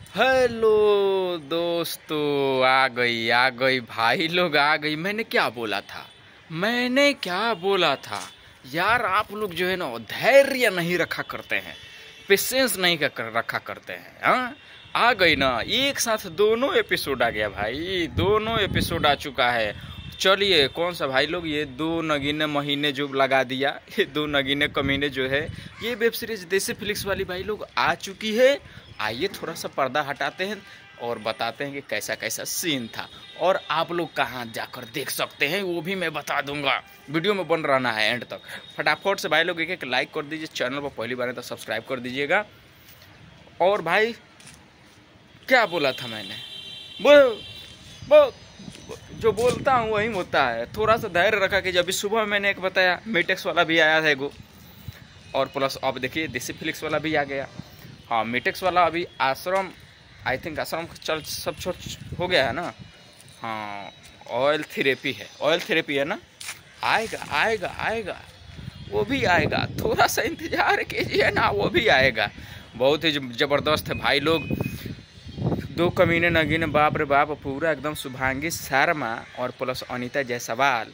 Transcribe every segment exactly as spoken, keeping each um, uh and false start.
Hello दोस्तों, आ गई आ गई भाई लोग आ गई। मैंने क्या बोला था मैंने क्या बोला था यार, आप लोग जो है ना धैर्य नहीं रखा करते हैं, पेशेंस नहीं कर रखा करते हैं। हाँ, आ गई ना, एक साथ दोनों एपिसोड आ गया भाई, दोनों एपिसोड आ चुका है। चलिए, कौन सा भाई लोग, ये दो नगीने महीने जो लगा दिया, ये दो नगीने कमीने जो है, ये वेब सीरीज देसी फ्लिक्स वाली भाई लोग आ चुकी है। आइए थोड़ा सा पर्दा हटाते हैं और बताते हैं कि कैसा कैसा सीन था और आप लोग कहाँ जाकर देख सकते हैं वो भी मैं बता दूंगा। वीडियो में बन रहना है एंड तक। फटाफट से भाई लोग एक एक लाइक कर दीजिए, चैनल पर पहली बार है तो सब्सक्राइब कर दीजिएगा। और भाई क्या बोला था मैंने, वो वो जो बोलता हूँ वही होता है। थोड़ा सा धैर्य रखा कि जब सुबह मैंने एक बताया, मीटेक्स वाला भी आया था एगो, और प्लस अब देखिए देसी फ्लिक्स वाला भी आ गया। हाँ, मीटेक्स वाला अभी आश्रम, आई थिंक आश्रम चल सब छोड़ हो गया है ना। हाँ, ऑयल थेरेपी है, ऑयल थेरेपी है ना, आएगा आएगा आएगा, वो भी आएगा। थोड़ा सा इंतजार कीजिए ना, वो भी आएगा। बहुत ही ज़बरदस्त है भाई लोग। दो कमीने नगीने, बाप रे बाप, पूरा एकदम शुभांगी शर्मा और प्लस अनीता जायसवाल।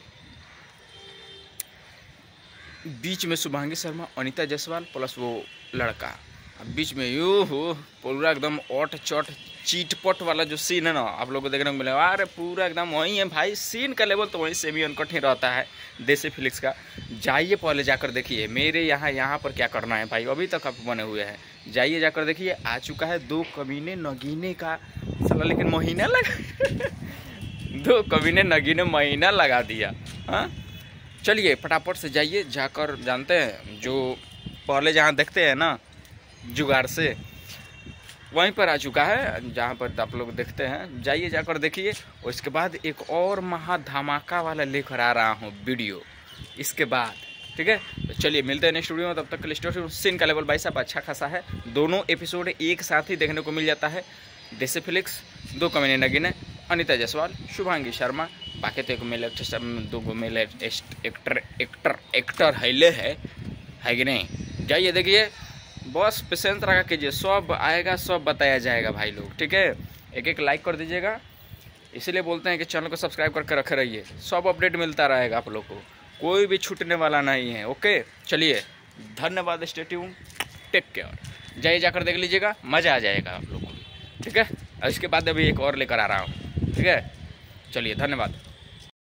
बीच में शुभांगी शर्मा, अनीता जायसवाल प्लस वो लड़का, बीच में यू हो पूरा एकदम ओट चोट चीटपट वाला जो सीन है ना, आप लोगों को देखने को मिलेगा। अरे पूरा एकदम वही है भाई, सीन का लेवल तो वही सेमी अनकट ही रहता है देसी फ्लिक्स का। जाइए पहले जाकर देखिए, मेरे यहाँ यहाँ पर क्या करना है भाई, अभी तक आप बने हुए हैं, जाइए जाकर देखिए। आ चुका है दो कमीने नगीने का साला, लेकिन महीना लगा दो कमीने नगीने महीना लगा दिया। हाँ, चलिए फटाफट से जाइए, जाकर जानते हैं जो पहले जहाँ देखते हैं ना जुगाड़ से, वहीं पर आ चुका है जहाँ पर आप लोग देखते हैं। जाइए जाकर देखिए। और इसके बाद एक और महा धमाका वाला लेकर आ रहा हूँ वीडियो इसके बाद, ठीक है। तो चलिए मिलते हैं नेक्स्ट वीडियो में, तब तक के लिए सीन का लेवल भाई साहब अच्छा खासा है। दोनों एपिसोड एक साथ ही देखने को मिल जाता है। देसी फ्लिक्स, दो कमीने नगीने, अनीता जायसवाल, शुभांगी शर्मा, बाकी तो एक मेल एक्टर, दो मेल एक्टर एक्टर एक्टर हैले है है कि नहीं। जाइए देखिए, बस पेशेंस रखा कीजिए, सब आएगा, सब बताया जाएगा भाई लोग, ठीक है। एक एक लाइक कर दीजिएगा, इसीलिए बोलते हैं कि चैनल को सब्सक्राइब करके रखे रहिए, सब अपडेट मिलता रहेगा आप लोग को, कोई भी छूटने वाला नहीं है। ओके, चलिए धन्यवाद, स्टे ट्यून, टेक केयर। जाइए जाकर देख लीजिएगा, मज़ा आ जाएगा आप लोगों को, ठीक है। और इसके बाद अभी एक और लेकर आ रहा हूँ, ठीक है। चलिए धन्यवाद।